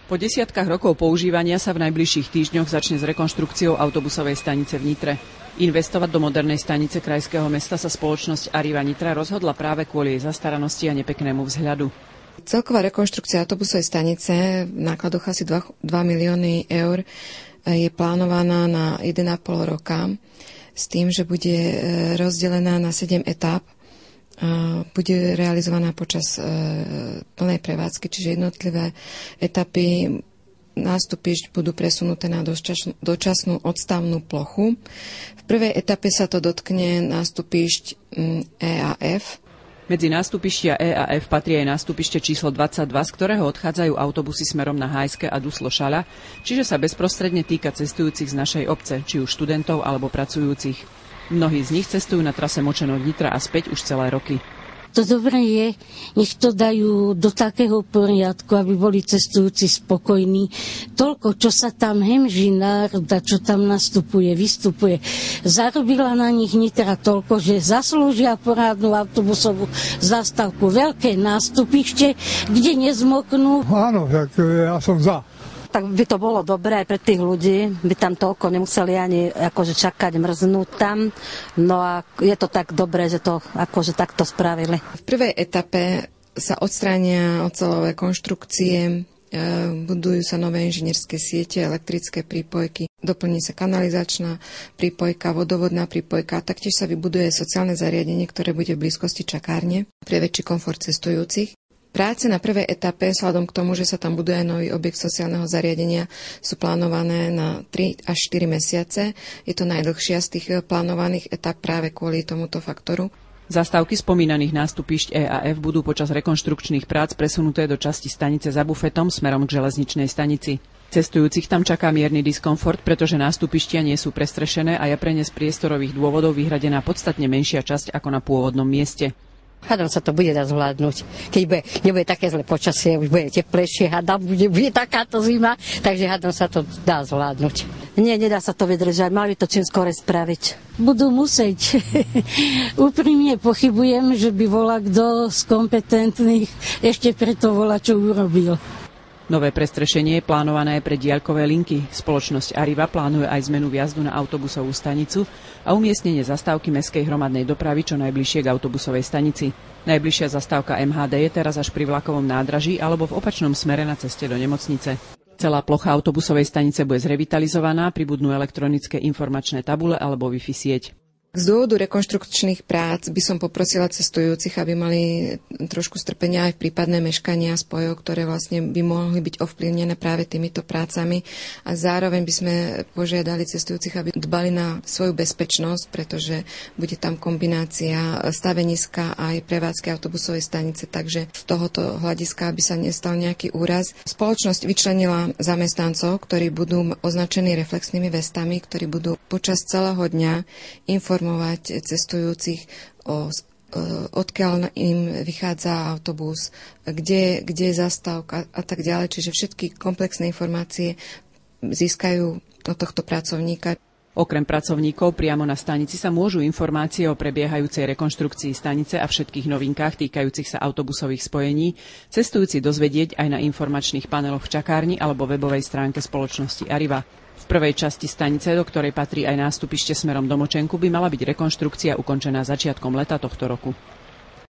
Po desiatkách rokov používania sa v najbližších týždňoch začne s rekonštrukciou autobusovej stanice v Nitre. Investovať do modernej stanice krajského mesta sa spoločnosť Arriva Nitra rozhodla práve kvôli jej zastaranosti a nepeknému vzhľadu. Celková rekonštrukcia autobusovej stanice v nákladoch asi 2 milióny eur je plánovaná na 1,5 roka s tým, že bude rozdelená na 7 etáp. Bude realizovaná počas plnej prevádzky, čiže jednotlivé etapy nástupišť budú presunuté na dočasnú odstavnú plochu. V prvej etape sa to dotkne nástupišť EAF. Medzi nástupištia EAF patrí aj nástupište číslo 22, z ktorého odchádzajú autobusy smerom na Hajské a Duslo-Šala, čiže sa bezprostredne týka cestujúcich z našej obce, či už študentov alebo pracujúcich. Mnohí z nich cestujú na trase Močenov-Nitra a späť už celé roky. To dobré je, nech to dajú do takého poriadku, aby boli cestujúci spokojní. Toľko, čo sa tam hemží národa, čo tam nastupuje, vystupuje. Zarobila na nich Nitra toľko, že zaslúžia porádnu autobusovú zastávku. Veľké nástupište, kde nezmoknú. Áno, tak ja som za. Tak by to bolo dobré aj pre tých ľudí, by tam toľko nemuseli ani akože čakať, mrznúť tam. No a je to tak dobré, že to akože takto spravili. V prvej etape sa odstránia oceľové konštrukcie, budujú sa nové inžinierské siete, elektrické prípojky, doplní sa kanalizačná prípojka, vodovodná prípojka, taktiež sa vybuduje sociálne zariadenie, ktoré bude v blízkosti čakárne pre väčší komfort cestujúcich. Práce na prvej etape, vzhľadom k tomu, že sa tam buduje nový objekt sociálneho zariadenia, sú plánované na 3 až 4 mesiace. Je to najdlhšia z tých plánovaných etap práve kvôli tomuto faktoru. Zastávky spomínaných nástupišť EAF budú počas rekonštrukčných prác presunuté do časti stanice za bufetom smerom k železničnej stanici. Cestujúcich tam čaká mierny diskomfort, pretože nástupištia nie sú prestrešené a je pre ne z priestorových dôvodov vyhradená podstatne menšia časť ako na pôvodnom mieste. Hádam sa to bude dať zvládnuť. Keď nebude také zlé počasie, už bude teplejšie, hádam, bude takáto zima, takže hádam sa to dá zvládnuť. Nie, nedá sa to vydržať, mali by to čím skore spraviť. Budú musieť. Úprimne pochybujem, že by volá kto z kompetentných ešte preto volá, čo urobil. Nové prestrešenie je plánované pre diaľkové linky. Spoločnosť Arriva plánuje aj zmenu vjazdu na autobusovú stanicu a umiestnenie zastávky mestskej hromadnej dopravy čo najbližšie k autobusovej stanici. Najbližšia zastávka MHD je teraz až pri vlakovom nádraží alebo v opačnom smere na ceste do nemocnice. Celá plocha autobusovej stanice bude zrevitalizovaná, pribudnú elektronické informačné tabule alebo Wi-Fi sieť. Z dôvodu rekonštrukčných prác by som poprosila cestujúcich, aby mali trošku strpenia aj v prípadné meškania spojov, ktoré vlastne by mohli byť ovplyvnené práve týmito prácami. A zároveň by sme požiadali cestujúcich, aby dbali na svoju bezpečnosť, pretože bude tam kombinácia staveniska aj prevádzky autobusovej stanice, takže z tohoto hľadiska, aby sa nestal nejaký úraz. Spoločnosť vyčlenila zamestnancov, ktorí budú označení reflexnými vestami, ktorí budú počas celého dňa informovať cestujúcich odkiaľ im vychádza autobus, kde je zastávka a tak ďalej. Čiže všetky komplexné informácie získajú od tohto pracovníka. Okrem pracovníkov priamo na stanici sa môžu informácie o prebiehajúcej rekonštrukcii stanice a všetkých novinkách týkajúcich sa autobusových spojení cestujúci dozvedieť aj na informačných paneloch v čakárni alebo webovej stránke spoločnosti Arriva. V prvej časti stanice, do ktorej patrí aj nástupište smerom do Močenku, by mala byť rekonštrukcia ukončená začiatkom leta tohto roku.